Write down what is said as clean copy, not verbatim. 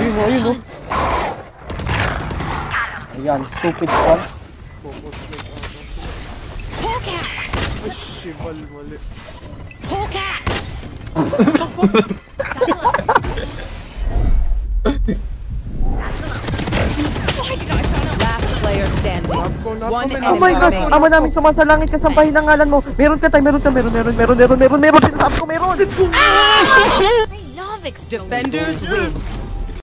Ayun o. Ayan, stupid son. Ay, shival, mali. Last player standing. Oh my God! Ama namin sumasalangit, kasampahin ang ngalan mo. Meron ka tayo, meron. Sinasabi ko meron! I love defenders win.